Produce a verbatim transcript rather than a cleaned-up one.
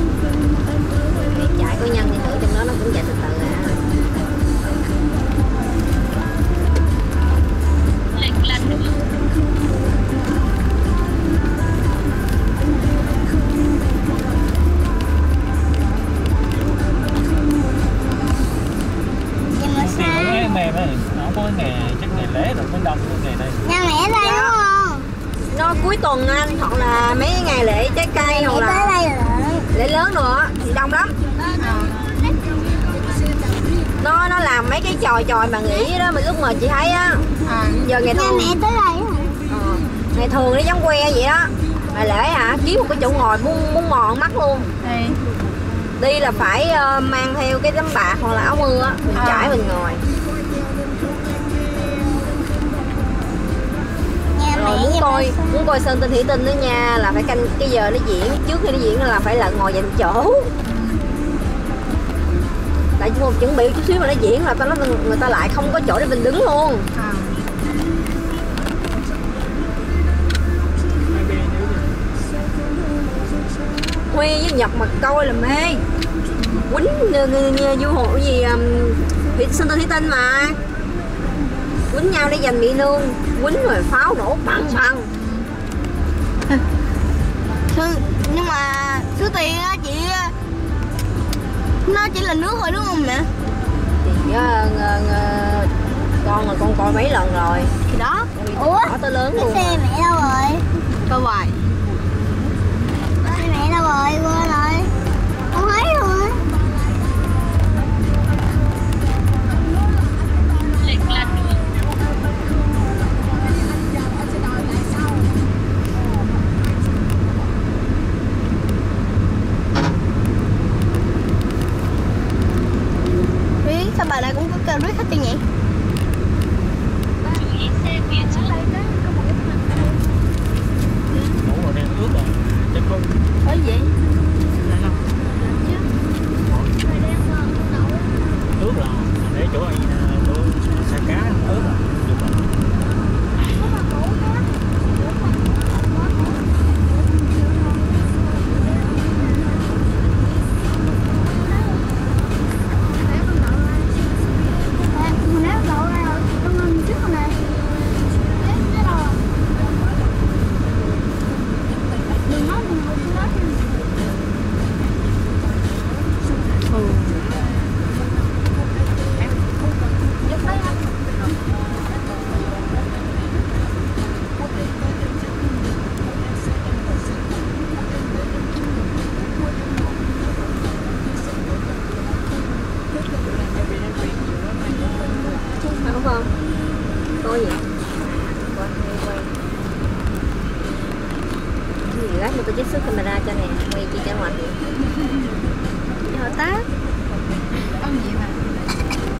Chạy có nhân thì thử trong đó nó cũng chạy từ từ à. Mềm á, nó không có nghề chắc nghề lễ rồi mới đông cái nghề đây. Nhà mẹ đây đúng không? Nó cuối tuần anh, hoặc là mấy ngày lễ trái cây hoặc là đây lễ lớn nữa thì đông lắm. Nó nó làm mấy cái trò trò mà nghỉ đó, mà lúc mà chị thấy á. À, giờ ngày thường. Nhà mẹ tới đây hả? Ờ, ngày thường nó giống que vậy đó. Mà lễ hả, kiếm một cái chỗ ngồi muốn muốn mòn mắt luôn. Đi. Đi là phải uh, mang theo cái tấm bạc hoặc là áo mưa á, mình à. trải mình ngồi. Rồi muốn coi muốn coi Sơn Tinh Thủy Tinh nữa nha, là phải canh cái giờ nó diễn, trước khi nó diễn là phải là ngồi dành chỗ. Tại chứ chuẩn bị chút xíu mà nó diễn là tao nói người ta lại không có chỗ để mình đứng luôn. À. Huy với Nhật mà coi là mê. Quýnh du hộ gì Thủy Sơn Tinh Thủy Tinh mà. Quýnh nhau để giành mỹ nương, quýnh rồi pháo nổ bằng bằng. Nhưng mà số tiền á chị, nó chỉ là nước thôi đúng không mẹ? Thì uh, con là con coi mấy lần rồi. Thì đó. Ủa? Tới lớn luôn. Xe mẹ đâu rồi? Coi hoài. Xe mẹ đâu rồi? Quên rồi. Không thấy luôn á. Sao bà này cũng có kêu rít hết trơn nhỉ? Ngủ rồi đang ướt rồi. Chắc có. Có gì? Ướt là để chỗ ấy chỗ xa cá ướt rồi. Không? Có gì? Quay, quay. Cái gì lát nữa tôi trích xuất camera cho nè, quay chị cho ngoại. Hợp tác.